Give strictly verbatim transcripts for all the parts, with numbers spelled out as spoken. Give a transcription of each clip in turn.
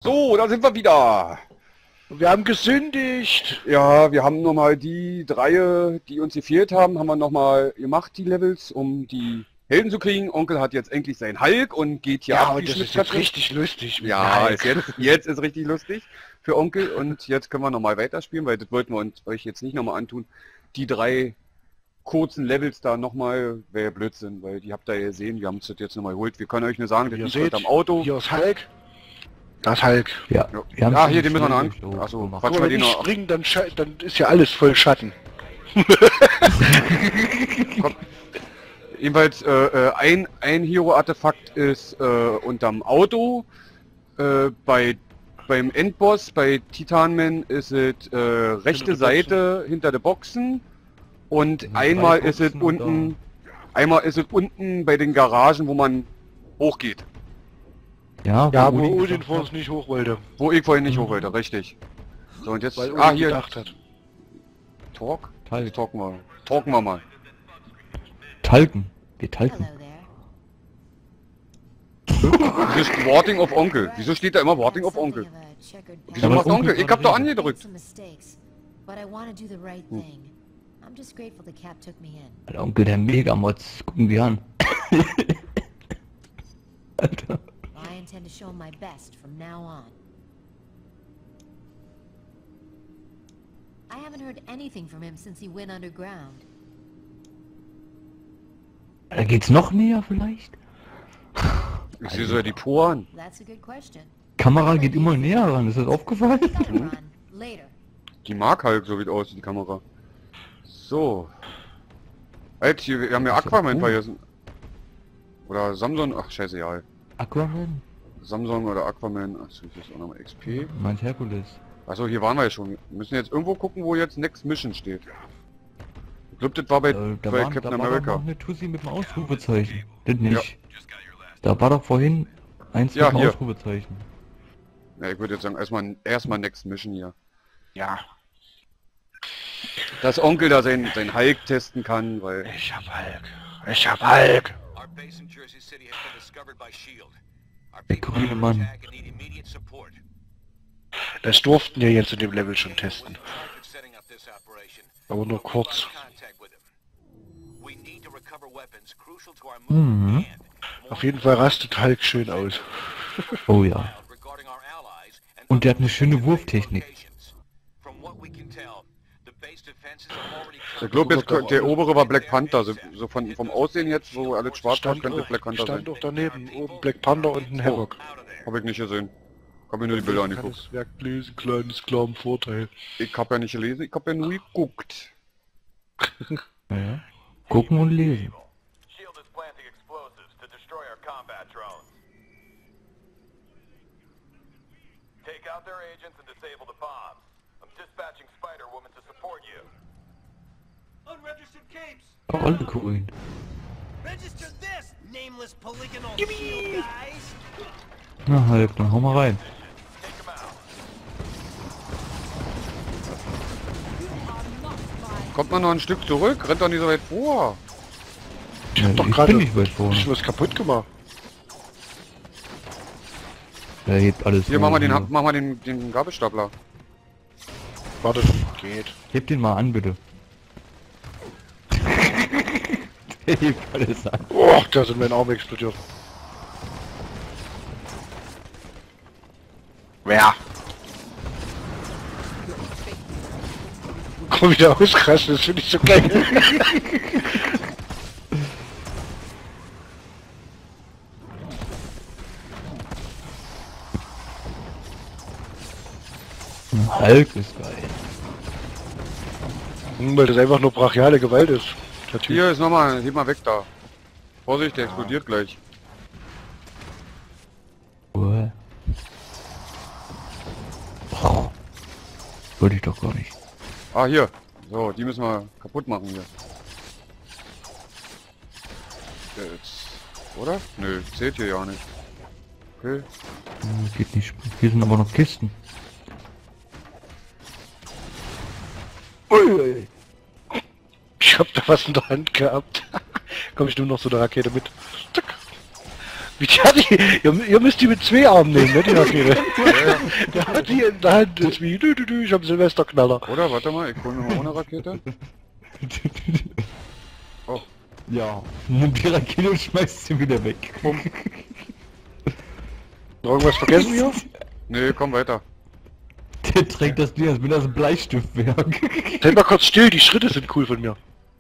So, da sind wir wieder. Wir haben gesündigt. Ja, wir haben nochmal die drei, die uns gefehlt haben, haben wir nochmal gemacht, die Levels, um die Helden zu kriegen. Onkel hat jetzt endlich seinen Hulk und geht hier Ja, ab. und das ist jetzt richtig lustig. Mit Ja, Hulk. ist jetzt, jetzt ist richtig lustig für Onkel und jetzt können wir nochmal weiterspielen, weil das wollten wir uns euch jetzt nicht nochmal antun. Die drei kurzen Levels da nochmal, wäre ja Blödsinn, weil die habt ihr ja gesehen, wir haben es jetzt nochmal geholt. Wir können euch nur sagen, das Ihr liegt seht, heute am Auto. hier ist Hulk. Das ist Hulk. Ja, Ja, ja hier, den müssen wir noch an. Achso, gemacht. quatsch Aber mal wenn den ich noch. springe, dann, scha- dann ist ja alles voll Schatten. Komm. Jedenfalls, äh, äh, ein, ein Hero-Artefakt ist äh, unterm Auto. Äh, bei beim Endboss, bei Titanman ist es äh, rechte der Seite hinter der Boxen. Und sind einmal drei ist es Boxen unten, einmal ist es unten bei den Garagen, wo man hochgeht. Ja, Ja, wo wo Udi Odin gesagt vor hat, uns nicht hoch wollte. Wo ich vorhin nicht Mhm. hoch wollte, richtig. So und jetzt, Weil Odin ah hier, gedacht hat. Talk? Talk. Talken wir, talken wir mal. Talken. Wir talken. Hello there. Wieso steht Warting auf Onkel? Wieso steht da immer Warting auf Onkel? Wieso Aber macht Onkel Onkel? Ich hab gerade doch redet. angedrückt. Some mistakes, but I want to do the right Hm. thing. I'm just grateful the Cap took me in. Alter, Onkel, der Megamods. Gucken die an. Alter. I intend to show him my best from now on. I haven't heard anything from him since he went underground. Da geht's noch näher vielleicht? Ich sehe so ja die Poren. That's a good question. Kamera geht immer näher ran, ist das aufgefallen? Gotta run. Later. Die mag halt so wie aus, die Kamera. So. Halt, hier, wir haben ja Aquaman vergessen. Oder Samsung, ach scheiße, ja. Aquaman? Samsung oder Aquaman, achso, hier ist auch nochmal X P. Meint Herkules. Achso, hier waren wir ja schon. Wir müssen jetzt irgendwo gucken, wo jetzt Next Mission steht. Ich glaube, das war bei, Äh, da bei war, Captain da war doch America. noch eine Tussi mit dem Ausrufezeichen. Das nicht. Da war doch vorhin eins Ja, mit dem hier. Ausrufezeichen. Ja, ich würde jetzt sagen, erstmal erstmal Next Mission hier. Ja, Dass Onkel da sein, sein Hulk testen kann, weil... ich hab Hulk. Ich hab Hulk. Our base in Jersey City has been discovered by SHIELD. Our Der people grüne are under Mann. attack and need immediate support. Das durften wir jetzt in dem Level schon testen. In charge of setting up this operation. Aber nur kurz. Contact with him. We need to recover weapons crucial to our Mhm. movement and Auf jeden Fall rastet Hulk schön aus. Oh ja. regarding our allies and Und der hat eine other schöne strategic Wurftechnik. locations. From what we can tell, the base defenses have already Ich glaube, jetzt der obere war Black Panther. So, so von, vom Aussehen jetzt, wo alles schwarz war, Stand, könnte auch, Black Panther sein. stand auch daneben. Oben Black Panther und ein Havoc. Habe ich nicht gesehen. Hab mir nur die Bilder Ich kann angeguckt. das Werk lesen, kleines, klaren Vorteil. Ich habe ja nicht gelesen, ich habe ja nur geguckt. Ja. Gucken und lesen. SHIELD is planting explosives to destroy our combat drones. Take out their agents and disable the bombs. I'm dispatching Spider-Woman to support you. Unregistered capes! Alle grün. Register this, nameless polygonal shield guys! Na halt, dann hau mal rein. Take them out. Kommt man noch ein Stück zurück? Rennt doch nicht so weit vor. Ich Ja, hab doch ich gerade bin nicht weit vorne. ich was kaputt gemacht. Der hebt alles. Hier, nur machen wir den, hier. machen wir den, den Gabelstapler. Warte, geht. Heb den mal an, bitte. Der hebt alles an. Oh, da sind mein Arm explodiert. Wer? Komm wieder ausrasten, das finde ich so geil. Hulk ist geil. Hm, weil das einfach nur brachiale Gewalt ist. Der Typ. Hier ist nochmal, heb mal weg da. Vorsicht, der explodiert gleich. Uah. Oh. Wollte ich doch gar nicht. Ah, hier. So, die müssen wir kaputt machen hier. Jetzt. Oder? Nö, zählt hier ja nicht. Okay. Hm, Geht nicht. Hier sind aber noch Kisten. Uiuiui. Ich hab da was in der Hand gehabt. Komm, ich nehme noch so eine Rakete mit. Zack. Wie die hat die, ihr, ihr müsst die mit zwei Armen nehmen, ne, die Rakete. Der hat die in der Hand, das ist wie, du, du, du, ich hab einen Silvesterknaller. Oder? Warte mal, ich hole mir mal ohne Rakete. Oh. Ja. Nimm die Rakete und schmeißt sie wieder weg. Irgendwas vergessen hier? Nee, komm weiter. Der trägt das Ding, als wenn das ein Bleistift wäre. Halt mal kurz still, die Schritte sind cool von mir.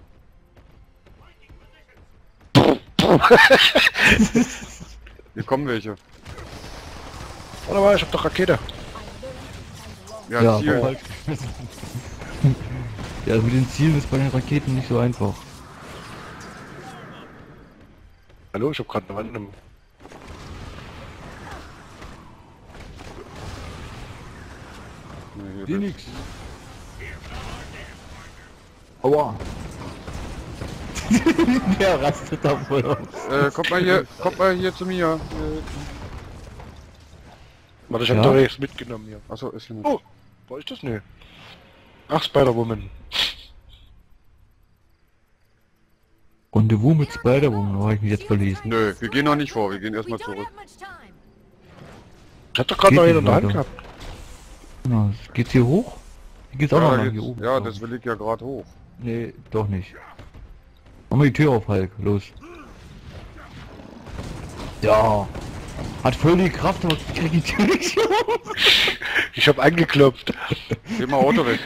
Hier kommen welche. Warte mal, ich hab doch Rakete. Ja, Ja, Ziel. aber- ja, also mit den Zielen ist bei den Raketen nicht so einfach. Hallo, ich hab gerade eine Wand im... Nee, hier Die nix. Aua. Der rastet da voll aus. Äh, kommt mal hier, kommt mal hier zu mir. Äh, Warte, ich hab Ja? doch jetzt mitgenommen hier. achso, ist hier nicht. Oh, war ich das? Nee. Ach, Spider-Woman. Rendezvous mit Spider-Woman, habe ich mich jetzt verlesen. Nö, wir gehen noch nicht vor, wir gehen We erstmal don't zurück. have much time. Ich hab doch gerade Geht noch einen nicht in der Hand weiter. gehabt. Genau, geht's hier hoch? Hier geht's auch Ja, noch da mal geht's- hier oben. ja, glaub das ich. will ich ja gerade hoch. Nee, doch nicht. Mach mal die Tür auf, Hulk. Los. Ja. Hat voll die Kraft, aber ich krieg die Tür nicht auf. Ich hab angeklopft. Geh mal Auto weg.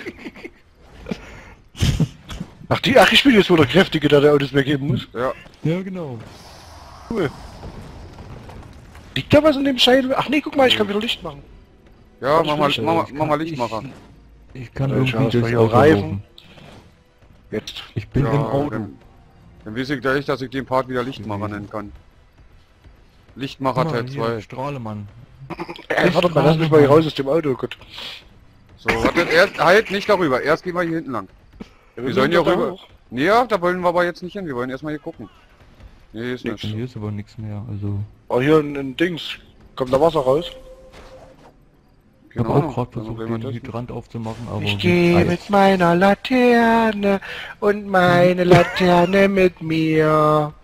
Ach, die, ach, ich bin jetzt wohl der Kräftige, der der Autos weggeben muss. Ja, Ja, genau. Cool. Liegt da was in dem Schein? Ach nee, guck mal, ich kann wieder Licht machen. ja, Warte, mach mal, ich- mach mal, Ich mach kann- mal Lichtmacher. Ich, ich kann Ja, irgendwie schau, durchs hier Auto Reifen. laufen. Jetzt. Ich bin Ja, im Auto. Dann, dann weiß ich gleich, dass ich den Part wieder Lichtmacher nennen kann. Lichtmacher Guck mal, Teil hier, zwei. Strahlemann. Ey, warte mal, lass mich mal hier raus aus dem Auto, Gott. So, warte, erst, halt nicht darüber. Erst gehen wir hier hinten lang. Wir sollen hier da rüber. hoch. Nee, ja, da wollen wir aber jetzt nicht hin. Wir wollen erstmal hier gucken. Nee, hier ist nichts. Hier ist aber nichts mehr, also... Oh, hier ein, ein Dings. Kommt da Wasser raus? Ich habe Genau, auch gerade dann versucht, wollen wir den testen. Hydrant aufzumachen, aber... Ich mit gehe Eis. mit meiner Laterne und meine Laterne mit mir.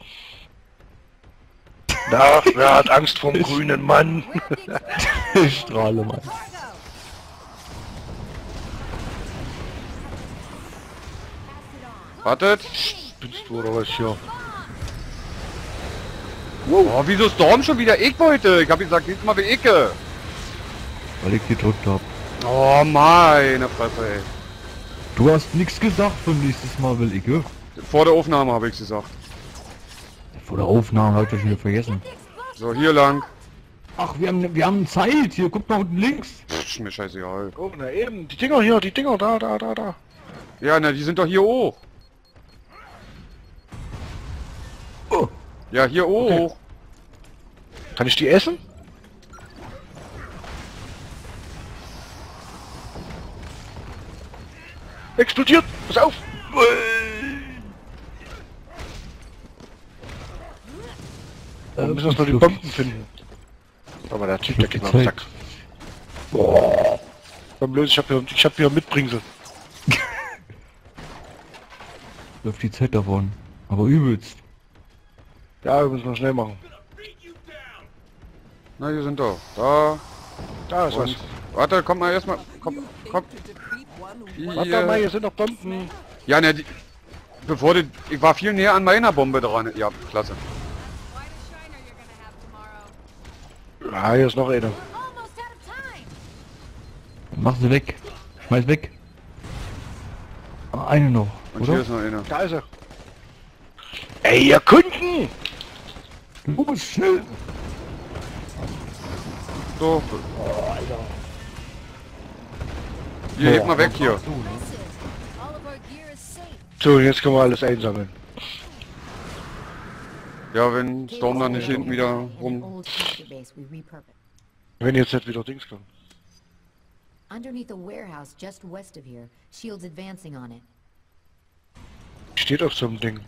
Na, wer hat Angst vom grünen Mann? Strahlemann. Wartet. Bist du oder was hier? Oh, wieso Storm schon wieder? Ich wollte. Ich hab gesagt, diesmal will ich. Weil ich gedrückt hab. Oh, meine Fresse, ey. Du hast nichts gesagt von nächstes Mal will ich, ja? Vor der Aufnahme habe ich gesagt. Vor der Aufnahme hab ich das wieder vergessen. So, hier lang. Ach, wir haben, wir haben Zeit. Hier, guck mal unten links. Pff, ist mir scheißegal. Oh, na eben. Die Dinger hier, die Dinger da, da, da, da. Ja, na, die sind doch hier hoch. Oh. Ja, hier hoch. Kann ich die essen? Explodiert! Pass auf! Wir müssen erst noch die Bomben finden. Aber der Typ, der geht mir auf den Sack. Komm los, ich hab hier, ich hab hier Mitbringsel. Läuft die Zeit davon. Aber übelst. Ja, wir müssen noch schnell machen. Na, hier sind doch. Da. Da ist was. Und, warte, komm mal erstmal. Komm, komm. Warte mal, Hier. hier sind noch Bomben. Ja, ne, die, bevor du, ich war viel näher an meiner Bombe dran. Ja, klasse. Ah, hier ist noch eine. Almost out of time. Mach sie weg. Schmeiß weg. Ah, eine noch, Und hier oder? ist noch eine. Da ist er. Ey, ihr Kunden! Los, schnell! So. Hier, heb mal weg hier. Impressive. All of our gear is safe. So, jetzt können wir alles einsammeln. Ja, wenn Storm dann nicht hinten wieder An rum. old shelter base we repurposed. Wenn jetzt nicht wieder Dings kommen. Underneath a warehouse just west of here, shields advancing on it. Steht auf so einem Ding.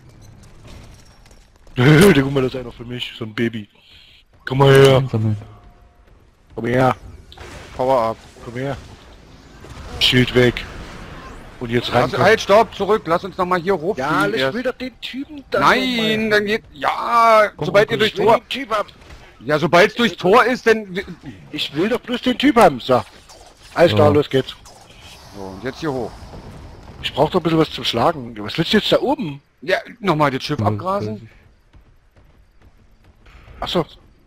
Da guck mal, das ist einer für mich, so ein Baby. Komm mal her, Einsammeln. komm her, Power up. komm her. Schild weg. Und jetzt rein. Lass, halt, stopp, zurück. Lass uns noch mal hier hochfliegen. Ja, ich erst. will doch den Typen da. Nein, dann geht. Ja, sobald ihr durchs Tor. Typ ab. Ja, sobald es durchs Tor ist, dann... Ich will doch bloß den Typ haben. So. Alles klar, Ja. los geht's. So, und jetzt hier hoch. Ich brauche doch ein bisschen was zum Schlagen. Was willst du jetzt da oben? Ja, nochmal das Schiff abgrasen. Achso.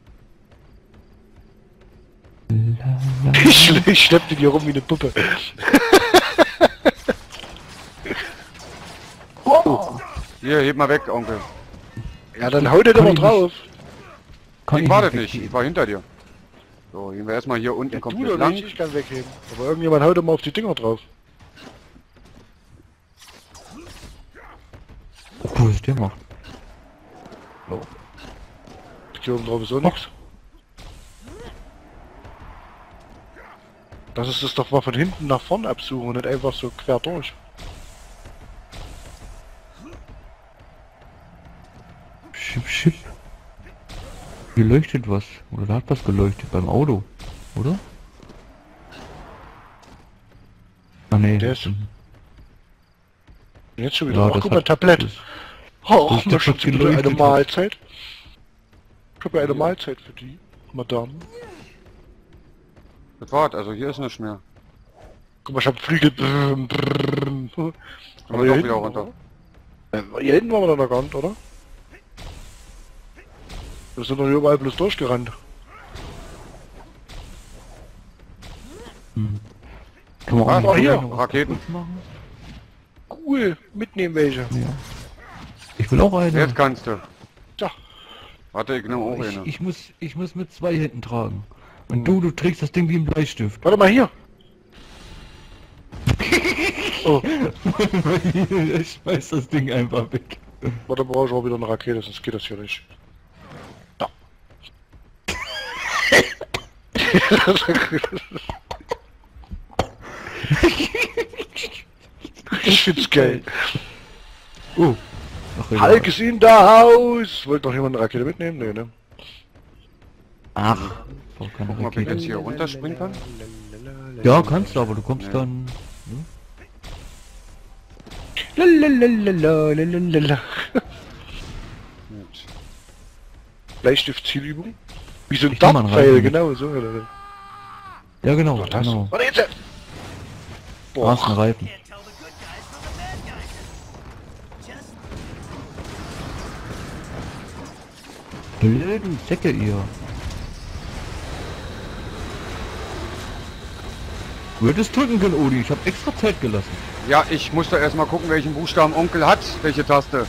Ich, ich schlepp den hier rum wie eine Puppe. Hier, heb mal weg, Onkel. Ja, dann hau den doch mal Kann ich drauf. Kann Ich war das nicht nicht, weggehen. ich war hinter dir. So, gehen wir erstmal hier unten Ja, du komplett doch lang. nicht, ich kann wegheben. Aber irgendjemand haut doch mal auf die Dinger drauf. Puh, was der macht. Hier oben drauf ist auch nichts. Das ist es doch mal von hinten nach vorn absuchen und nicht einfach so quer durch. Schipp, schipp. Hier leuchtet was. Oder da hat was geleuchtet beim Auto. Oder? Ah nee. Der ist- das- Jetzt schon wieder. Ja, Ach, das guck mal, hat- Tablett. das- Oh, das ist na der schon Kopf wieder eine geleuchtet hat. Mahlzeit. Ich habe ja eine Mahlzeit für die, Madame. Das war's, also hier ist nichts mehr. Guck mal, ich hab Flügel. Brrrm, brrrm. Kommen Aber wir doch hier wieder hinten, runter. Äh, Hier hinten waren wir doch noch gar nicht, oder? Wir sind doch hier überall bloß durchgerannt. Kann man Ah, auch hier, noch was Raketen. kaputt machen? Cool, mitnehmen welche. Ja. Ich will auch eine. Jetzt kannst du. Ja, Warte, ich nehme auch ich, eine. ich muss ich muss mit zwei Händen tragen. Und du, du trägst das Ding wie ein Bleistift. warte mal hier. Oh, Ich schmeiß das Ding einfach weg. warte, brauche ich auch wieder eine Rakete, sonst geht das hier nicht. Da. Ich find's geil. Oh. Ach, egal. Hulk ist in der Haus! Wollte noch jemand eine Rakete mitnehmen? Nee, ne? Ach. Brauch keine Guck mal, ob ich Rakete. jetzt hier runterspringen kann. Ja, kannst du, aber du kommst Nee. dann... Lalalala. Gut. Bleistift-Zielübung? Wie so ein Ich nehm mal einen Dartpfeil, Reifen. genau so. Oder? Ja genau, Ach, das. genau. Warte jetzt! Da ist ein Reifen. Can't tell the good guys from the bad guys. Just Blöden Säcke ihr. Würdest drücken können, Odi. Ich habe extra Zeit gelassen. Ja, ich muss da erstmal gucken, welchen Buchstaben Onkel hat, welche Taste.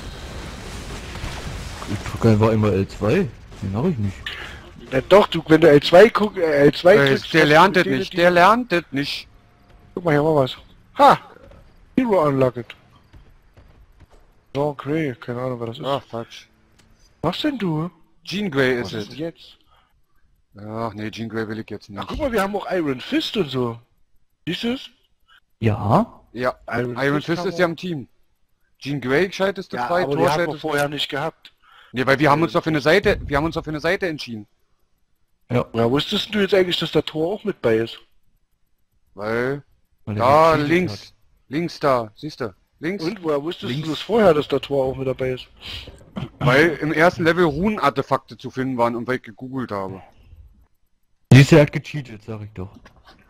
Ich drücke einfach immer L zwei. Den habe ich nicht. Ja, doch, du, wenn du L zwei guckst, äh, L zwei Äh, drückst, der hast lernt du das die- nicht, die- der lernt das nicht. Guck mal, hier war was. Ha! Hero unlocked. Jean Grey, keine Ahnung, wer das ist. Ach, falsch. Was denn du? Jean Grey Was ist ist denn es. jetzt? Ach nee, Jean Grey will ich jetzt Ach, guck nicht. mal, wir haben auch Iron Fist und so. Siehst du es? Ja? Ja, Iron Iron Fist Fist haben ist wir- ja im Team. Jean Grey schaltest du Ja, frei, aber Thor die haben wir schaltest... vorher nicht gehabt. Nee, weil wir haben uns doch für eine Seite, wir haben uns doch für eine Seite entschieden. Ja. Ja, wusstest du jetzt eigentlich, dass der Tor auch mit bei ist? Weil, Weil er da gecheatet links, hat. links da, siehst du, links. Und woher wusstest Links. du das vorher, dass der Tor auch mit dabei ist? Weil im ersten Level Runenartefakte zu finden waren und weil ich gegoogelt habe. Siehst du, er hat gecheatet, sag ich doch.